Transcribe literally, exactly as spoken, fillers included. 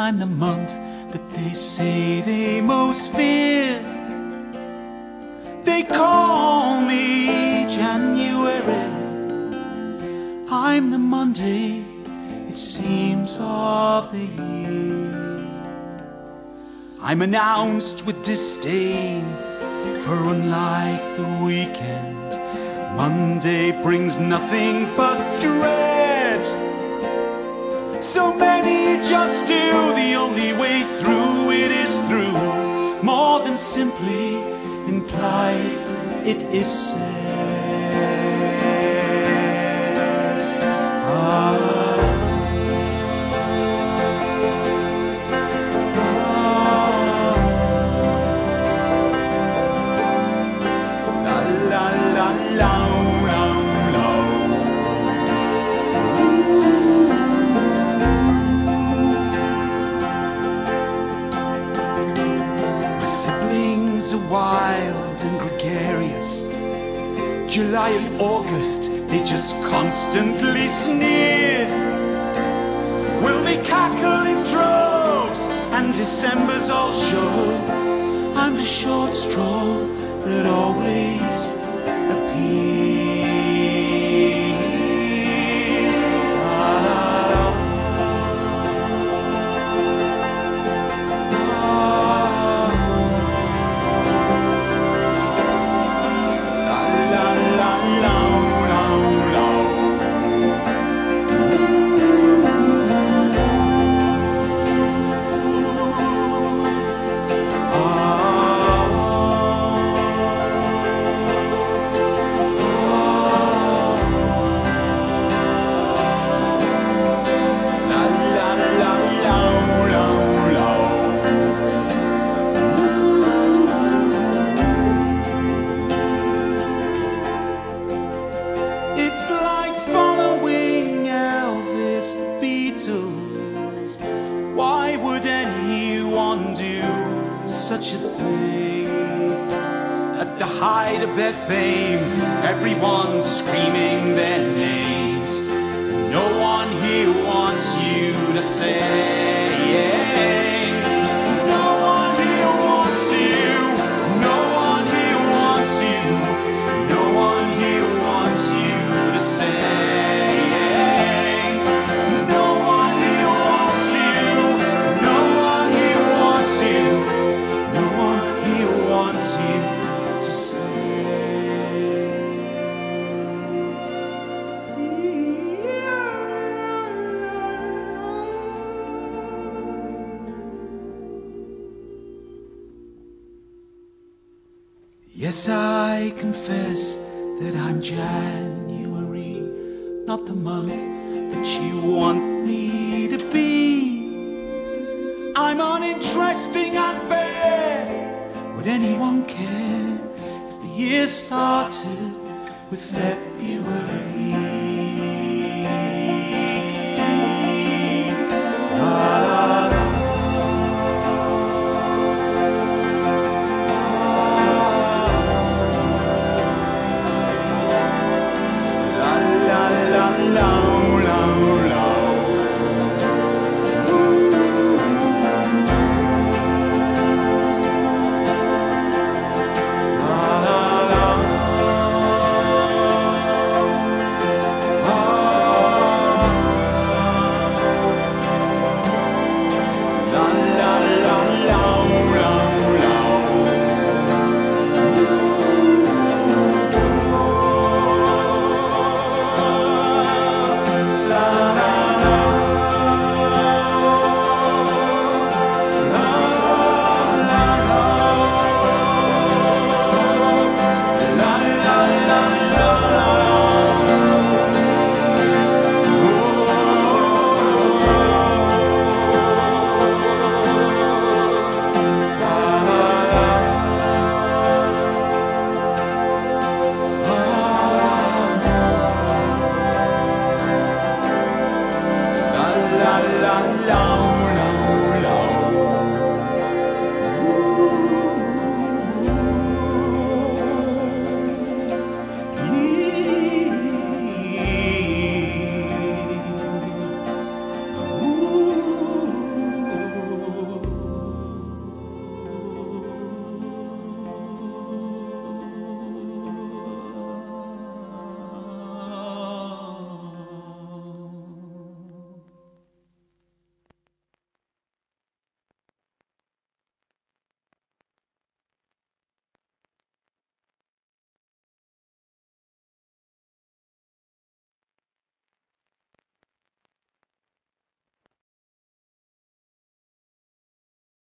I'm the month that they say they most fear. They call me January. I'm the Monday, it seems, of the year. I'm announced with disdain, for unlike the weekend, Monday brings nothing but dread. So many just do, the only way through it is through. More than simply implied, it is said. Ah. Wild and gregarious, July and August, they just constantly sneer. Will they cackle in droves, and December's all show? I'm the short straw that always appears. Why would anyone do such a thing? At the height of their fame, everyone's screaming their names. No one here wants you to sing. No one here wants you. No one here wants you. No one here wants you to sing. Yes, I confess that I'm January, not the month that you want me to be. I'm uninteresting and bare. Would anyone care if the year started with February?